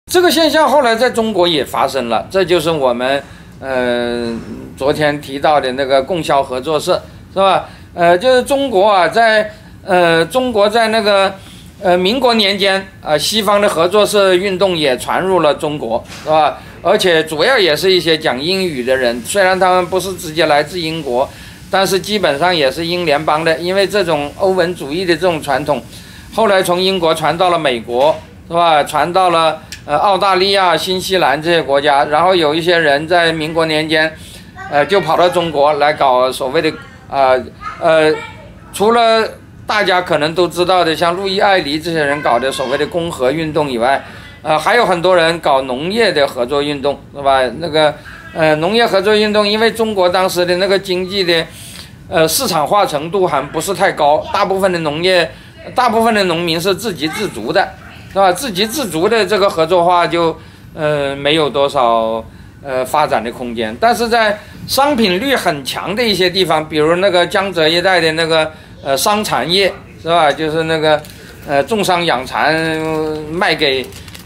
这个现象后来在中国也发生了，这就是我们昨天提到的那个供销合作社，是吧？就是中国啊，中国在那个民国年间西方的合作社运动也传入了中国，是吧？而且主要也是一些讲英语的人，虽然他们不是直接来自英国，但是基本上也是英联邦的，因为这种欧文主义的这种传统，后来从英国传到了美国，是吧？传到了澳大利亚、新西兰这些国家，然后有一些人在民国年间，就跑到中国来搞所谓的除了大家可能都知道的，像路易艾黎这些人搞的所谓的公合运动以外，还有很多人搞农业的合作运动，是吧？那个农业合作运动，因为中国当时的那个经济的市场化程度还不是太高，大部分的农民是自给自足的，是吧？自给自足的这个合作化就没有多少发展的空间。但是在商品率很强的一些地方，比如那个江浙一带的那个商产业，是吧？就是那个种商养蚕，卖给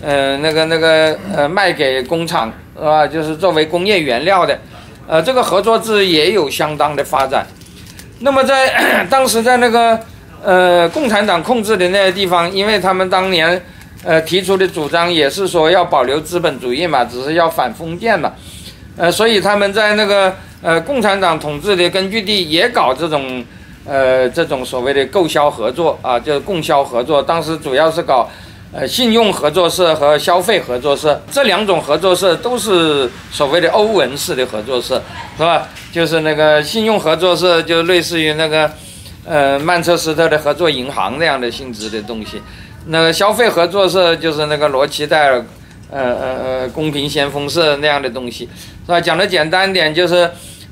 卖给工厂，是吧？就是作为工业原料的，这个合作制也有相当的发展。那么在当时在那个共产党控制的那些地方，因为他们当年提出的主张也是说要保留资本主义嘛，只是要反封建嘛，所以他们在那个共产党统治的根据地也搞这种所谓的购销合作啊，就是供销合作。当时主要是搞信用合作社和消费合作社，这两种合作社都是所谓的欧文式的合作社，是吧？就是那个信用合作社就类似于那个曼彻斯特的合作银行那样的性质的东西，那个消费合作社就是那个罗奇代尔公平先锋社那样的东西，是吧？讲的简单点就是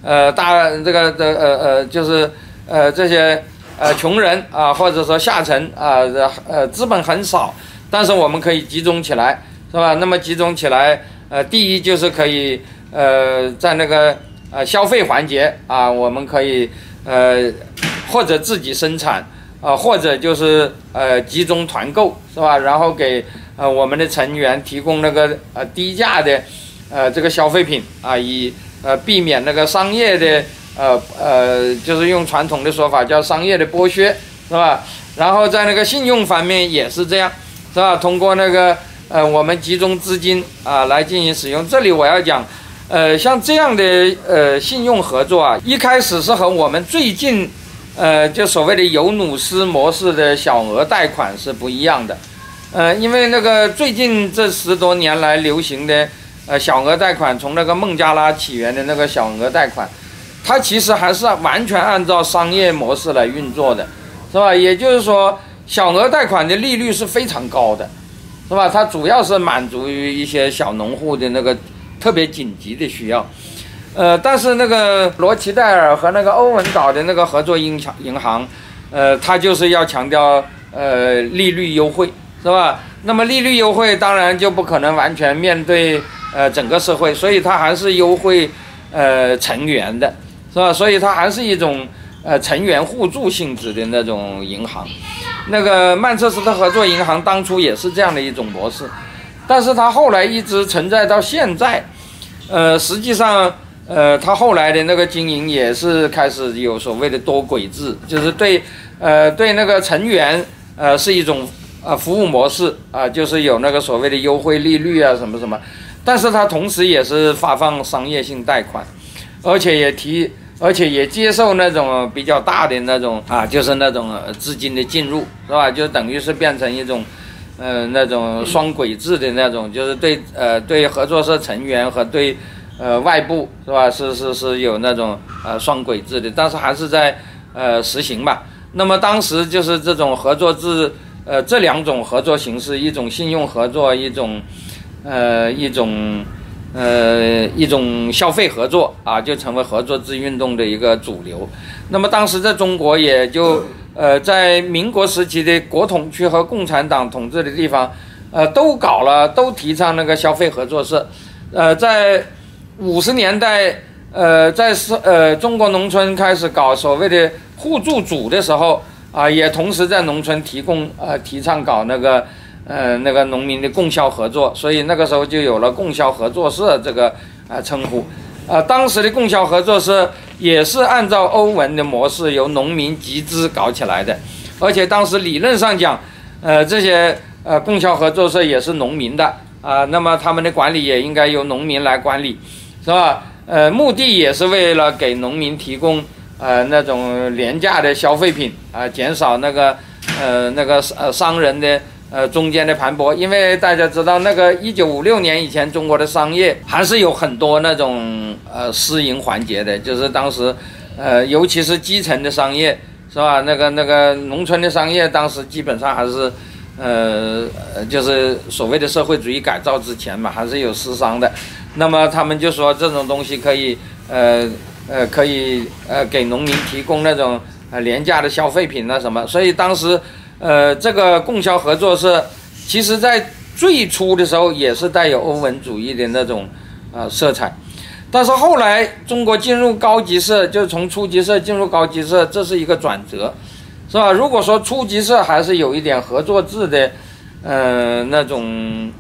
就是这些穷人啊，或者说下层啊，资本很少，但是我们可以集中起来，是吧？那么集中起来，第一就是可以在那个消费环节啊，我们可以或者自己生产或者就是集中团购，是吧？然后给我们的成员提供那个低价的这个消费品啊，以避免那个商业的就是用传统的说法叫商业的剥削，是吧？然后在那个信用方面也是这样，是吧？通过那个我们集中资金来进行使用。这里我要讲像这样的信用合作啊，一开始是和我们最近就所谓的尤努斯模式的小额贷款是不一样的。因为那个最近这10多年来流行的小额贷款，从那个孟加拉起源的那个小额贷款，它其实还是完全按照商业模式来运作的，是吧？也就是说，小额贷款的利率是非常高的，是吧？它主要是满足于一些小农户的那个特别紧急的需要。但是那个罗奇代尔和那个欧文搞的那个合作银行，它就是要强调利率优惠，是吧？那么利率优惠当然就不可能完全面对整个社会，所以它还是优惠成员的，是吧？所以它还是一种成员互助性质的那种银行。那个曼彻斯特合作银行当初也是这样的一种模式，但是它后来一直存在到现在。实际上它后来的那个经营也是开始有所谓的多轨制，就是对那个成员是一种服务模式啊，就是有那个所谓的优惠利率啊什么什么，但是它同时也是发放商业性贷款，而且也接受那种比较大的那种就是那种资金的进入，是吧？就等于是变成一种那种双轨制的那种，就是对合作社成员和对外部，是吧？是有那种双轨制的，但是还是在实行吧。那么当时就是这种合作制，这两种合作形式，一种信用合作，一种消费合作啊，就成为合作制运动的一个主流。那么当时在中国也就在民国时期的国统区和共产党统治的地方，都提倡那个消费合作社。在50年代，在中国农村开始搞所谓的互助组的时候也同时在农村提倡搞那个那个农民的供销合作，所以那个时候就有了供销合作社这个称呼。当时的供销合作社也是按照欧文的模式，由农民集资搞起来的，而且当时理论上讲，这些供销合作社也是农民的那么他们的管理也应该由农民来管理，是吧？目的也是为了给农民提供那种廉价的消费品减少那个商人的中间的盘剥，因为大家知道那个1956年以前，中国的商业还是有很多那种私营环节的，就是当时尤其是基层的商业，是吧？那个农村的商业，当时基本上还是就是所谓的社会主义改造之前嘛，还是有私商的。那么他们就说这种东西可以给农民提供那种廉价的消费品什么，所以当时这个供销合作社，其实在最初的时候也是带有欧文主义的那种色彩，但是后来中国进入高级社，就从初级社进入高级社，这是一个转折，是吧？如果说初级社还是有一点合作制的那种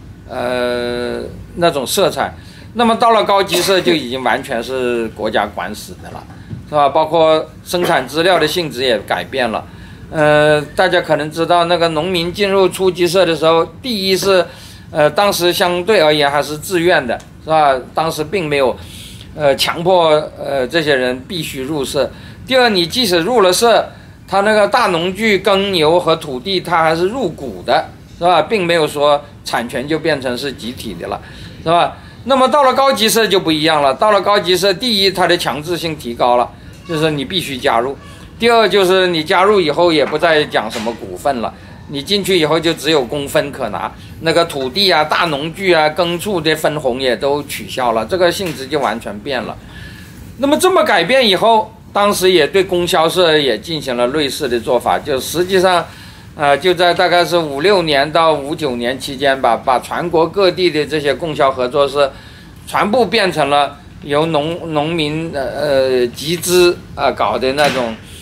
色彩，那么到了高级社就已经完全是国家管死的了，是吧？包括生产资料的性质也改变了。大家可能知道，那个农民进入初级社的时候，第一是，当时相对而言还是自愿的，是吧？当时并没有，强迫这些人必须入社。第二，你即使入了社，他那个大农具、耕牛和土地，他还是入股的，是吧？并没有说产权就变成是集体的了，是吧？那么到了高级社就不一样了，到了高级社，第一，它的强制性提高了，就是你必须加入。第二就是你加入以后也不再讲什么股份了，你进去以后就只有工分可拿，那个土地大农具耕畜的分红也都取消了，这个性质就完全变了。那么这么改变以后，当时也对供销社也进行了类似的做法，就实际上就在大概是56年到59年期间吧，把全国各地的这些供销合作社全部变成了由农民集资搞的那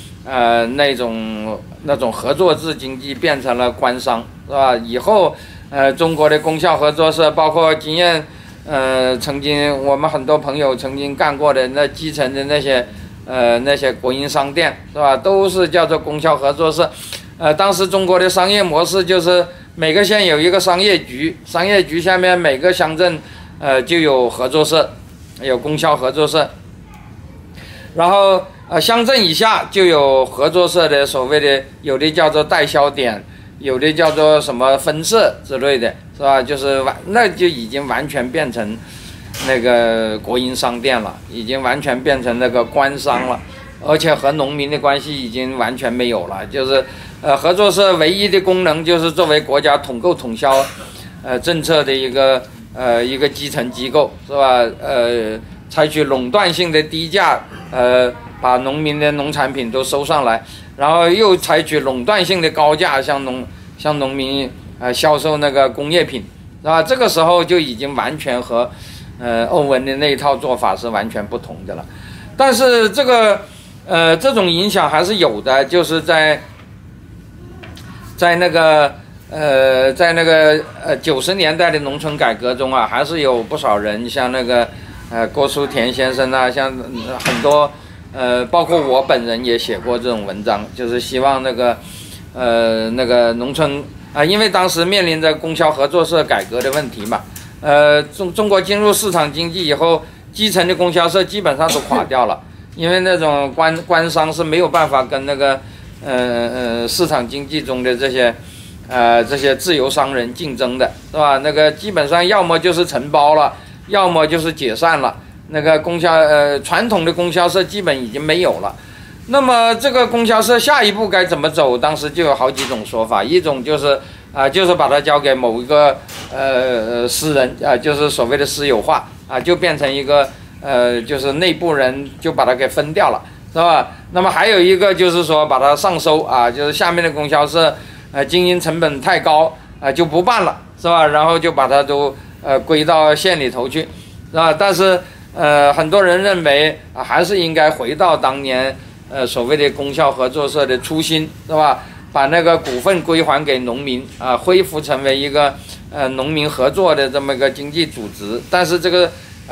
种合作制经济，变成了官商，是吧？以后中国的供销合作社，包括经验曾经我们很多朋友曾经干过的那基层的那些国营商店，是吧？都是叫做供销合作社。当时中国的商业模式就是每个县有一个商业局，商业局下面每个乡镇就有合作社，有供销合作社，然后乡镇以下就有合作社的所谓的，有的叫做代销点，有的叫做什么分社之类的，是吧？就是那就已经完全变成那个国营商店了，已经完全变成那个官商了，而且和农民的关系已经完全没有了。就是合作社唯一的功能就是作为国家统购统销政策的一个基层机构，是吧？采取垄断性的低价把农民的农产品都收上来，然后又采取垄断性的高价向农民销售那个工业品，是吧？这个时候就已经完全和欧文的那一套做法是完全不同的了。但是这种影响还是有的，就是在那个90年代的农村改革中还是有不少人，像那个郭书田先生像很多包括我本人也写过这种文章，就是希望那个农村因为当时面临着供销合作社改革的问题嘛，中国进入市场经济以后，基层的供销社基本上都垮掉了，因为那种官商是没有办法跟那个市场经济中的这些自由商人竞争的，是吧？那个基本上要么就是承包了，要么就是解散了。那个传统的供销社基本已经没有了。那么这个供销社下一步该怎么走？当时就有好几种说法，一种就是把它交给某一个私人就是所谓的私有化就变成一个就是内部人就把它给分掉了，是吧？那么还有一个就是说把它上收就是下面的供销社经营成本太高就不办了，是吧？然后就把它都归到县里头去，是吧？但是很多人认为还是应该回到当年所谓的供销合作社的初心，是吧？ 把那个股份归还给农民啊，恢复成为一个农民合作的这么一个经济组织。但是这个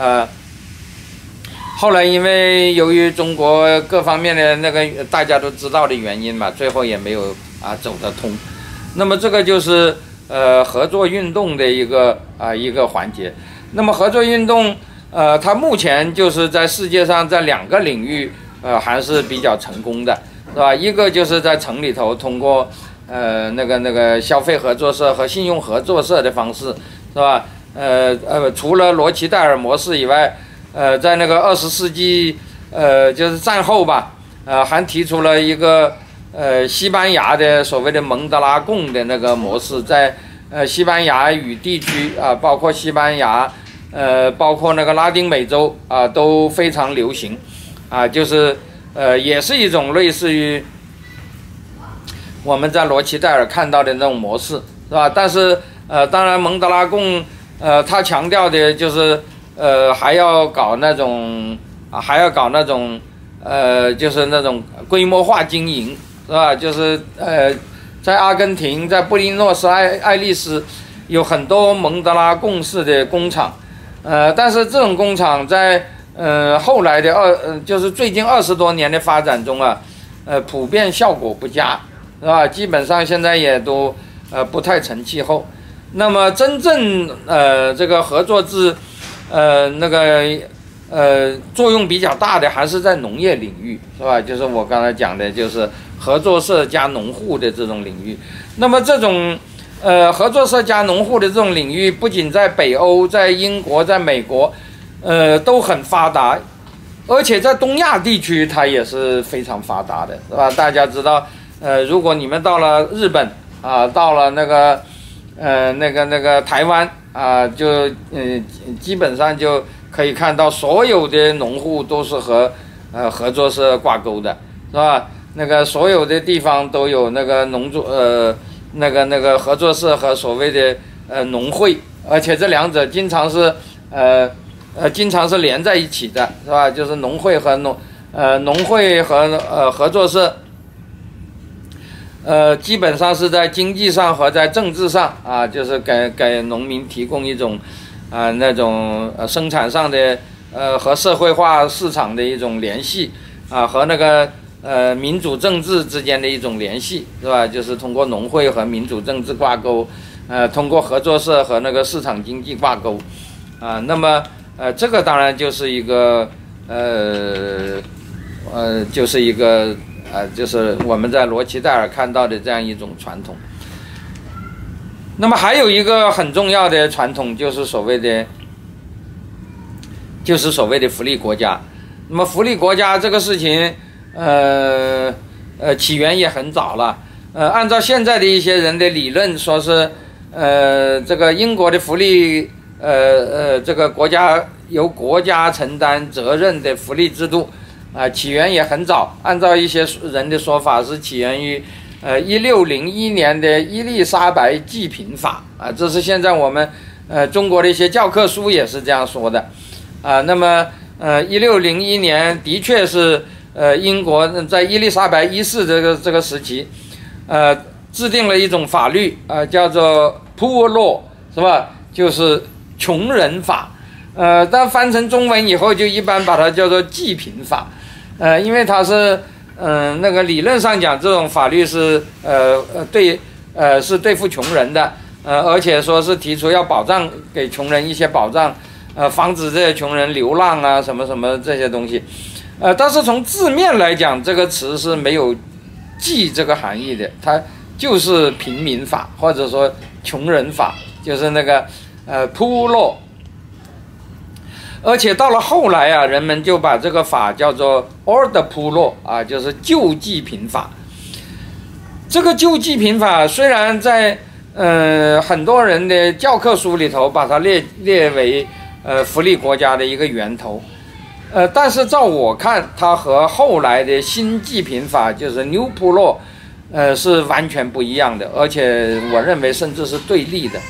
后来因为由于中国各方面的那个大家都知道的原因嘛，最后也没有走得通。那么这个就是合作运动的一个环节。那么合作运动它目前就是在世界上在2个领域还是比较成功的，是吧？一个就是在城里头通过那个消费合作社和信用合作社的方式，是吧？除了罗奇戴尔模式以外，在那个20世纪就是战后吧，还提出了一个西班牙的所谓的蒙德拉贡的那个模式，在西班牙语地区包括西班牙包括那个拉丁美洲都非常流行就是也是一种类似于我们在罗奇戴尔看到的那种模式，是吧？但是当然蒙德拉贡他强调的就是还要搞那种就是那种规模化经营，是吧？就是在阿根廷，在布宜诺斯艾利斯有很多蒙德拉贡式的工厂，但是这种工厂在后来的就是最近20多年的发展中普遍效果不佳，是吧？基本上现在也都不太成气候。那么真正这个合作制作用比较大的还是在农业领域，是吧？就是我刚才讲的，就是合作社加农户的这种领域。那么这种合作社加农户的这种领域，不仅在北欧、在英国、在美国，都很发达，而且在东亚地区它也是非常发达的，是吧？大家知道，如果你们到了日本到了那个台湾就基本上就可以看到所有的农户都是和合作社挂钩的，是吧？那个所有的地方都有那个那个合作社和所谓的农会，而且这两者经常是连在一起的，是吧？就是农会和合作社，基本上是在经济上和在政治上就是给农民提供一种那种生产上的和社会化市场的一种联系和那个民主政治之间的一种联系，是吧？就是通过农会和民主政治挂钩，通过合作社和那个市场经济挂钩那么这个当然就是一个就是我们在罗奇戴尔看到的这样一种传统。那么还有一个很重要的传统，就是所谓的福利国家。那么福利国家这个事情，起源也很早了。按照现在的一些人的理论，说是这个英国的福利，这个由国家承担责任的福利制度。起源也很早，按照一些人的说法是起源于1601年的伊丽莎白济贫法这是现在我们中国的一些教科书也是这样说的那么1601年的确是英国在伊丽莎白一世这个时期制定了一种法律叫做 Poor Law， 是吧？就是穷人法但翻成中文以后就一般把它叫做济贫法因为它是那个理论上讲这种法律是是对付穷人的而且说是提出要保障给穷人一些保障防止这些穷人流浪什么什么这些东西但是从字面来讲这个词是没有济这个含义的，它就是平民法或者说穷人法，就是那个poor law。而且到了后来人们就把这个法叫做 order poor law 就是救济贫法。这个救济贫法虽然在很多人的教科书里头把它列为福利国家的一个源头，但是照我看，它和后来的新济贫法就是 New Poor Law是完全不一样的，而且我认为甚至是对立的。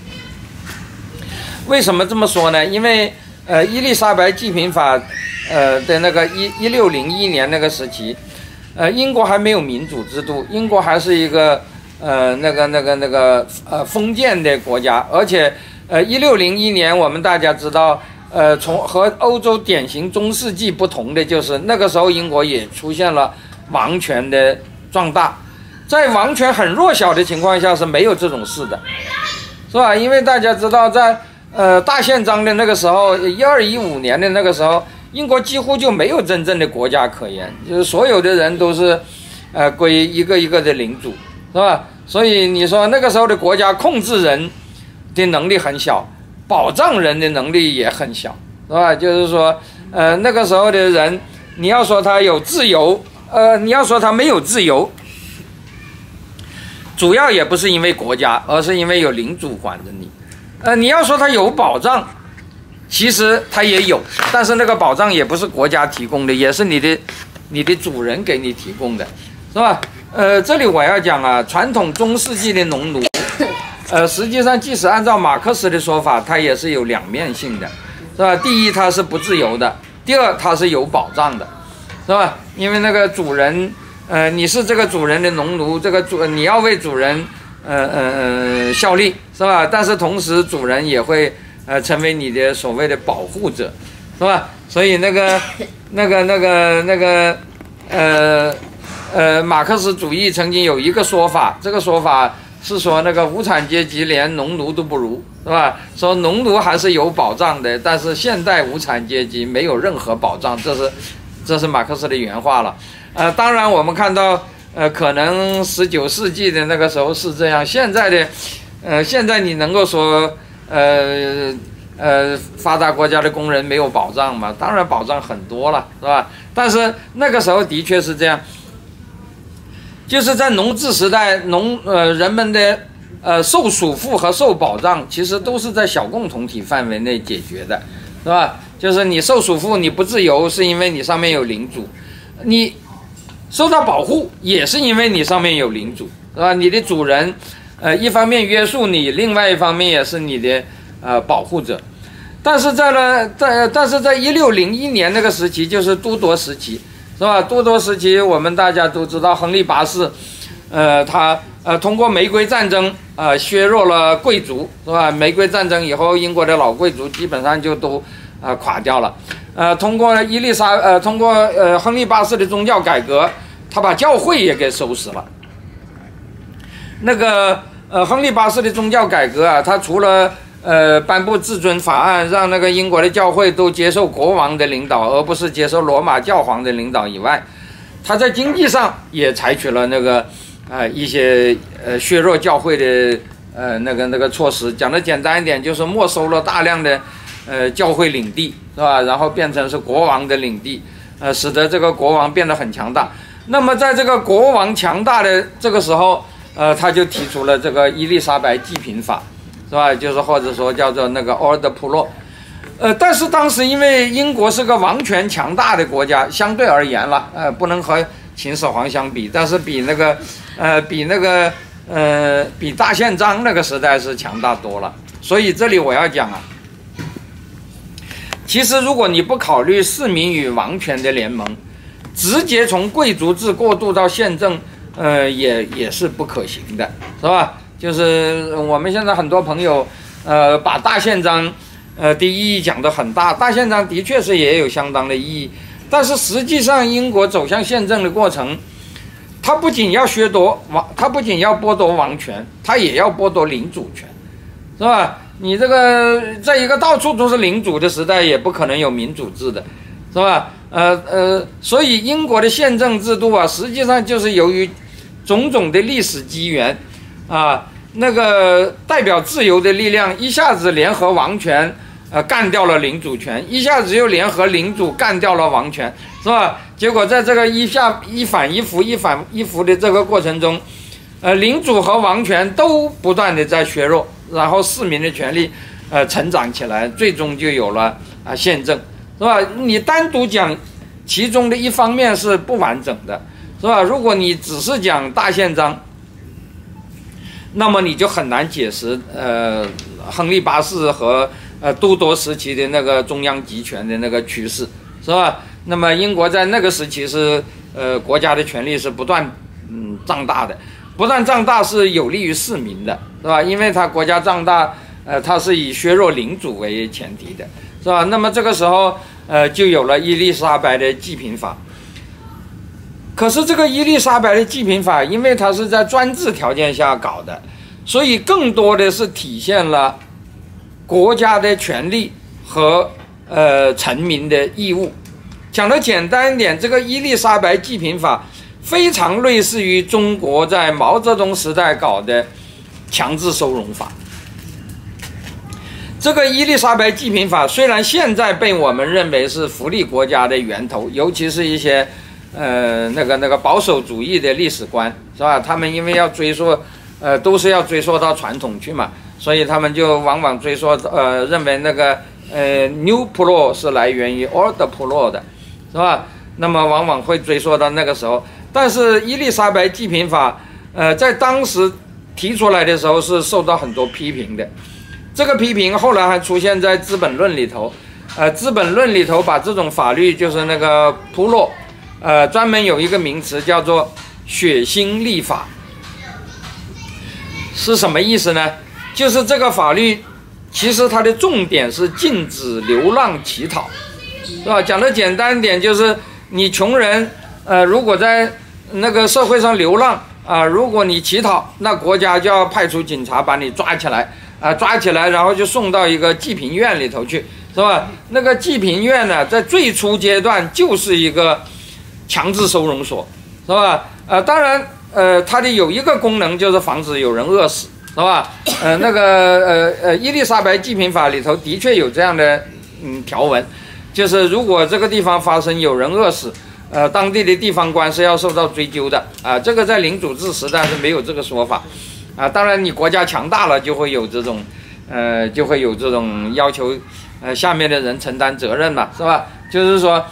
为什么这么说呢？因为伊丽莎白济贫法的那个1601年那个时期， 英国还没有民主制度，英国还是一个封建的国家，而且1601年我们大家知道，从和欧洲典型中世纪不同的就是那个时候英国也出现了王权的壮大，在王权很弱小的情况下是没有这种事的，是吧？因为大家知道在大宪章的那个时候，1215年的那个时候，英国几乎就没有真正的国家可言，就是所有的人都是归一个一个的领主，是吧？所以你说那个时候的国家控制人的能力很小，保障人的能力也很小，是吧？就是说那个时候的人，你要说他有自由，你要说他没有自由，主要也不是因为国家，而是因为有领主管着你。你要说他有保障，其实他也有，但是那个保障也不是国家提供的，也是你的主人给你提供的，是吧？这里我要讲啊，传统中世纪的农奴，实际上即使按照马克思的说法，它也是有两面性的，是吧？第一，它是不自由的；第二，它是有保障的，是吧？因为那个主人，你是这个主人的农奴，你要为主人。效力，是吧？但是同时主人也会成为你的所谓的保护者，是吧？所以马克思主义曾经有一个说法，这个说法是说那个无产阶级连农奴都不如，是吧？说农奴还是有保障的，但是现代无产阶级没有任何保障，这是马克思的原话了。当然我们看到。可能19世纪的那个时候是这样，现在你能够说，发达国家的工人没有保障吗？当然保障很多了，是吧？但是那个时候的确是这样，就是在农治时代，人们的受束缚和受保障，其实都是在小共同体范围内解决的，是吧？就是你受束缚，你不自由，是因为你上面有领主，你。受到保护也是因为你上面有领主，是吧？你的主人，一方面约束你，另外一方面也是你的保护者。但是在1601年那个时期，就是都铎时期，是吧？都铎时期我们大家都知道，亨利八世，他通过玫瑰战争削弱了贵族，是吧？玫瑰战争以后，英国的老贵族基本上就都垮掉了。通过亨利八世的宗教改革，他把教会也给收拾了。那个亨利八世的宗教改革啊，他除了颁布至尊法案，让那个英国的教会都接受国王的领导，而不是接受罗马教皇的领导以外，他在经济上也采取了一些削弱教会的那个措施。讲的简单一点，就是没收了大量的教会领地，是吧？然后变成是国王的领地，使得这个国王变得很强大。那么在这个国王强大的这个时候，他就提出了这个伊丽莎白济贫法，是吧？就是或者说叫做那个 Ordre Public。但是当时因为英国是个王权强大的国家，相对而言了，不能和秦始皇相比，但是比大宪章那个时代是强大多了。所以这里我要讲啊。其实，如果你不考虑市民与王权的联盟，直接从贵族制过渡到宪政，也是不可行的，是吧？就是我们现在很多朋友，把大宪章，的意义讲得很大，大宪章的确是也有相当的意义，但是实际上英国走向宪政的过程，它不仅要剥夺王权，它也要剥夺领主权，是吧？你这个在一个到处都是领主的时代，也不可能有民主制的，是吧？所以英国的宪政制度啊，实际上就是由于种种的历史机缘啊，那个代表自由的力量一下子联合王权，干掉了领主权，一下子又联合领主干掉了王权，是吧？结果在这个一反一伏的这个过程中，领主和王权都不断的在削弱。然后市民的权利，成长起来，最终就有了宪政，是吧？你单独讲其中的一方面是不完整的，是吧？如果你只是讲大宪章，那么你就很难解释亨利八世和都铎时期的那个中央集权的那个趋势，是吧？那么英国在那个时期是国家的权力是不断胀大的，不断胀大是有利于市民的，是吧？因为它国家胀大，它是以削弱领主为前提的，是吧？那么这个时候，就有了伊丽莎白的济贫法。可是这个伊丽莎白的济贫法，因为它是在专制条件下搞的，所以更多的是体现了国家的权利和臣民的义务。讲得简单一点，这个伊丽莎白济贫法非常类似于中国在毛泽东时代搞的强制收容法。这个伊丽莎白济贫法虽然现在被我们认为是福利国家的源头，尤其是一些那个保守主义的历史观，是吧？他们因为要追溯，都是要追溯到传统去嘛，所以他们就往往追溯，认为那个New Pro 是来源于 Old Pro 的，是吧？那么往往会追溯到那个时候。但是伊丽莎白济贫法，在当时提出来的时候是受到很多批评的。这个批评后来还出现在《资本论》里头，《资本论》里头把这种法律就是那个铺落。专门有一个名词叫做血腥立法，是什么意思呢？就是这个法律其实它的重点是禁止流浪乞讨，是吧？讲得简单一点，就是你穷人，如果在那个社会上流浪如果你乞讨，那国家就要派出警察把你抓起来，抓起来，然后就送到一个济贫院里头去，是吧？那个济贫院呢，在最初阶段就是一个强制收容所，是吧？当然，它的有一个功能就是防止有人饿死，是吧？伊丽莎白济贫法里头的确有这样的条文，就是如果这个地方发生有人饿死，当地的地方官是要受到追究的这个在领主制时代是没有这个说法当然你国家强大了就会有这种要求下面的人承担责任嘛，是吧？就是说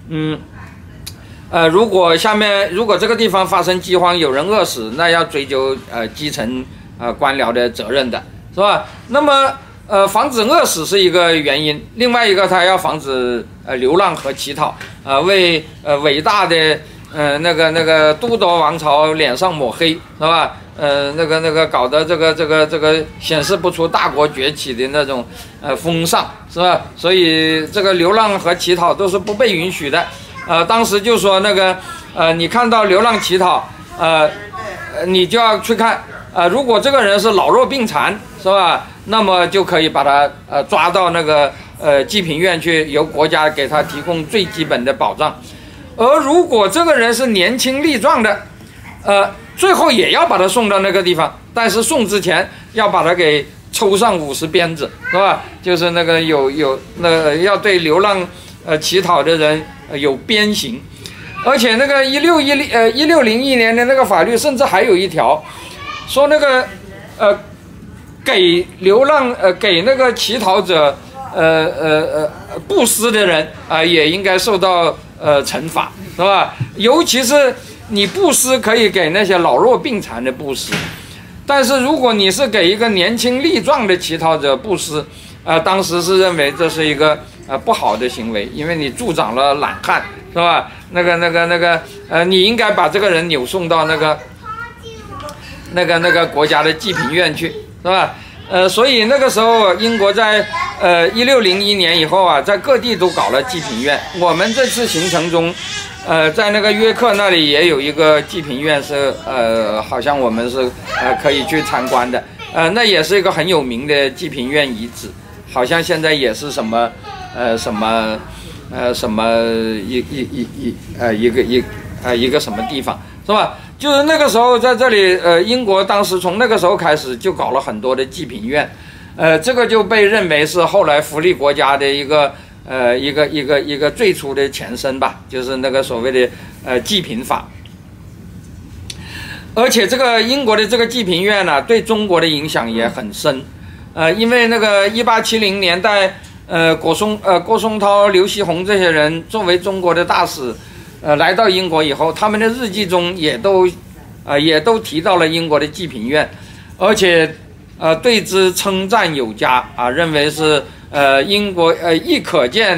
如果这个地方发生饥荒，有人饿死，那要追究基层官僚的责任的，是吧？那么防止饿死是一个原因，另外一个他要防止流浪和乞讨为伟大的那个都铎王朝脸上抹黑，是吧？搞得这个显示不出大国崛起的那种风尚，是吧？所以这个流浪和乞讨都是不被允许的。当时就说你看到流浪乞讨，你就要去看，如果这个人是老弱病残，是吧？那么就可以把他抓到那个济贫院去，由国家给他提供最基本的保障。而如果这个人是年轻力壮的，最后也要把他送到那个地方，但是送之前要把他给抽上50鞭子，是吧？就是那个要对流浪乞讨的人有鞭刑，而且那个1601年的那个法律甚至还有一条，说那个给流浪给那个乞讨者布施的人也应该受到惩罚，是吧？尤其是你布施可以给那些老弱病残的布施，但是如果你是给一个年轻力壮的乞讨者布施，当时是认为这是一个不好的行为，因为你助长了懒汉，是吧？你应该把这个人扭送到那个国家的济贫院去，是吧？所以那个时候英国在1601年以后在各地都搞了济贫院。我们这次行程中，在那个约克那里也有一个济贫院，是好像我们是可以去参观的。那也是一个很有名的济贫院遗址，好像现在也是什么一个什么地方，是吧？就是那个时候在这里，英国当时从那个时候开始就搞了很多的济贫院，这个就被认为是后来福利国家的一个最初的前身吧，就是那个所谓的济贫法。而且这个英国的这个济贫院呢，对中国的影响也很深，因为那个1870年代，郭松涛、刘锡鸿这些人作为中国的大使。来到英国以后，他们的日记中也都提到了英国的济贫院，而且对之称赞有加认为是英国亦可见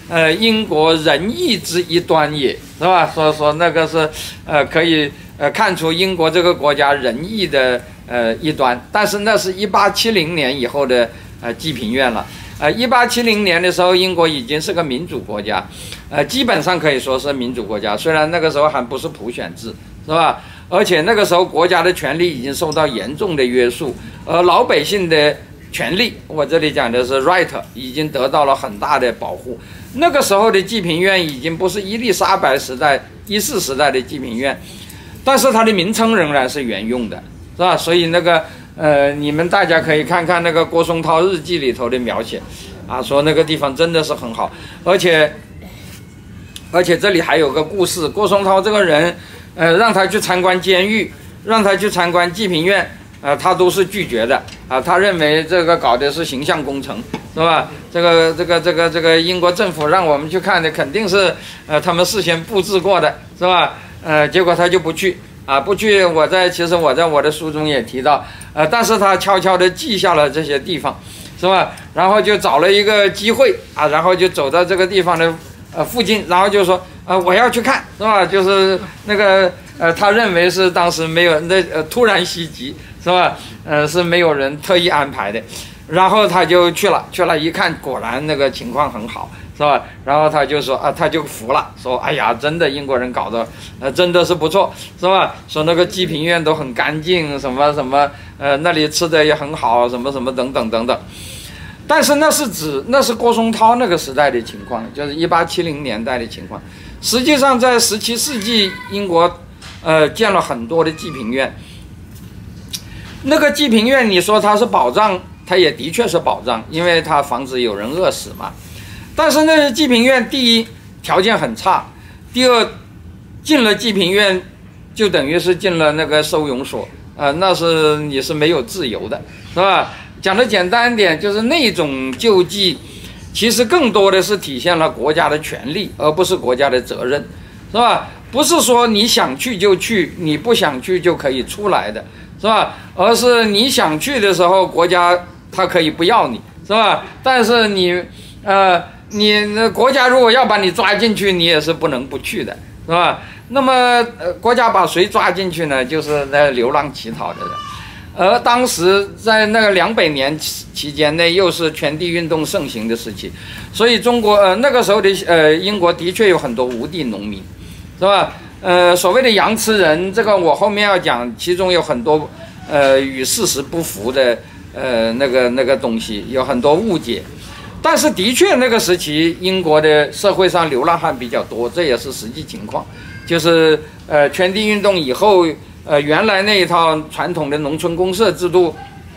英国仁义之一端也，是吧？说那个是可以看出英国这个国家仁义的一端，但是那是1870年以后的济贫院了。1870年的时候，英国已经是个民主国家，基本上可以说是民主国家，虽然那个时候还不是普选制，是吧？而且那个时候国家的权力已经受到严重的约束，而老百姓的权利，我这里讲的是 right， 已经得到了很大的保护。那个时候的济贫院已经不是伊丽莎白时代、14时代的济贫院，但是它的名称仍然是沿用的，是吧？所以那个你们大家可以看看那个郭松涛日记里头的描写，说那个地方真的是很好，而且这里还有个故事，郭松涛这个人，让他去参观监狱，让他去参观济贫院。他都是拒绝的他认为这个搞的是形象工程，是吧？这个英国政府让我们去看的肯定是他们事先布置过的，是吧？结果他就不去不去。其实我在我的书中也提到，但是他悄悄地记下了这些地方，是吧？然后就找了一个机会然后就走到这个地方的附近，然后就说我要去看，是吧？就是那个他认为是当时没有突然袭击。是吧？是没有人特意安排的，然后他就去了一看，果然那个情况很好，是吧？然后他就说他就服了，说哎呀，真的英国人搞的真的是不错，是吧？说那个济贫院都很干净，什么那里吃的也很好，什么等等。但是那是郭松涛那个时代的情况，就是1870年代的情况。实际上在17世纪，英国建了很多的济贫院。那个济贫院，你说它是保障，它也的确是保障，因为它防止有人饿死嘛。但是那个济贫院，第一条件很差，第二进了济贫院就等于是进了那个收容所，那是你是没有自由的，是吧？讲的简单一点，就是那种救济，其实更多的是体现了国家的权利，而不是国家的责任，是吧？不是说你想去就去，你不想去就可以出来的。是吧？而是你想去的时候，国家它可以不要你，是吧？但是你国家如果要把你抓进去，你也是不能不去的，是吧？那么国家把谁抓进去呢？就是那流浪乞讨的人。而当时在那个200年期间内，又是全地运动盛行的时期，所以中国那个时候的英国的确有很多无地农民，是吧？所谓的羊吃人，这个我后面要讲，其中有很多与事实不符的那个东西，有很多误解。但是的确那个时期英国的社会上流浪汉比较多，这也是实际情况。就是全地运动以后，原来那一套传统的农村公社制度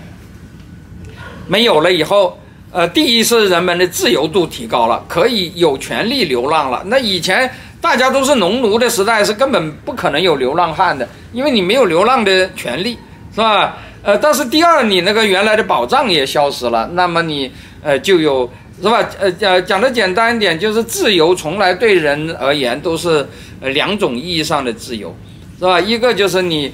没有了以后，第一是人们的自由度提高了，可以有权利流浪了。那以前大家都是农奴的时代，是根本不可能有流浪汉的，因为你没有流浪的权利，是吧？但是第二，你那个原来的保障也消失了，那么你就有，是吧？讲的简单一点，就是自由从来对人而言都是2种意义上的自由，是吧？一个就是你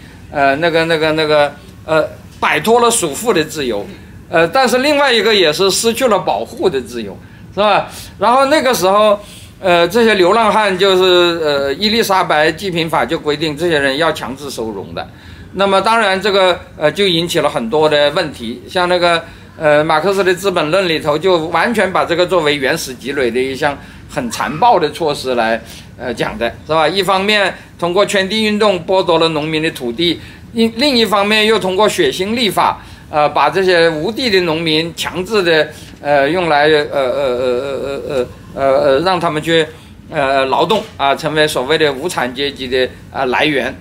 摆脱了束缚的自由，但是另外一个也是失去了保护的自由，是吧？然后那个时候。这些流浪汉就是伊丽莎白济贫法就规定这些人要强制收容的，那么当然这个就引起了很多的问题，像那个马克思的《资本论》里头就完全把这个作为原始积累的一项很残暴的措施来讲的，是吧？一方面通过圈地运动剥夺了农民的土地，另一方面又通过血腥立法，把这些无地的农民强制的用来让他们去劳动成为所谓的无产阶级的来源。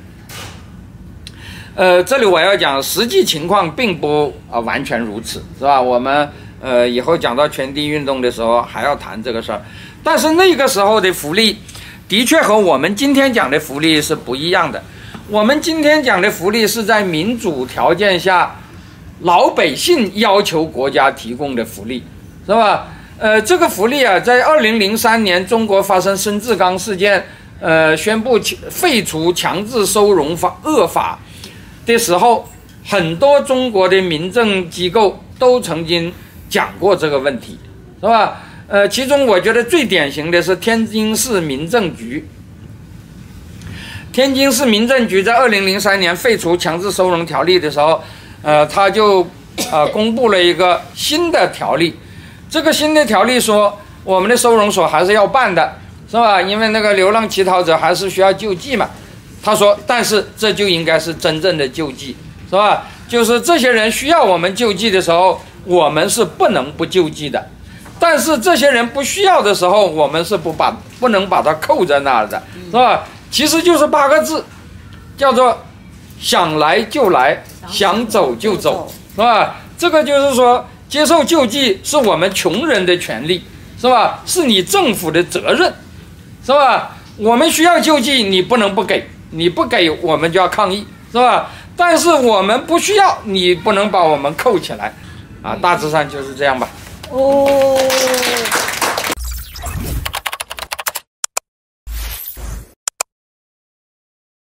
这里我要讲实际情况并不完全如此，是吧？我们以后讲到圈地运动的时候还要谈这个事儿。但是那个时候的福利的确和我们今天讲的福利是不一样的。我们今天讲的福利是在民主条件下老百姓要求国家提供的福利，是吧？这个福利在2003年中国发生孙志刚事件，宣布废除强制收容法恶法的时候，很多中国的民政机构都曾经讲过这个问题，是吧？ 其中我觉得最典型的是天津市民政局。天津市民政局在2003年废除强制收容条例的时候，他就公布了一个新的条例。这个新的条例说，我们的收容所还是要办的，是吧？因为那个流浪乞讨者还是需要救济嘛。他说，但是这就应该是真正的救济，是吧？就是这些人需要我们救济的时候，我们是不能不救济的。但是这些人不需要的时候，我们是不能把它扣在那儿的，是吧？其实就是8个字，叫做想来就来，想走就走，是吧？这个就是说，接受救济是我们穷人的权利，是吧？是你政府的责任，是吧？我们需要救济，你不能不给，你不给我们就要抗议，是吧？但是我们不需要，你不能把我们扣起来，大致上就是这样吧。 哦。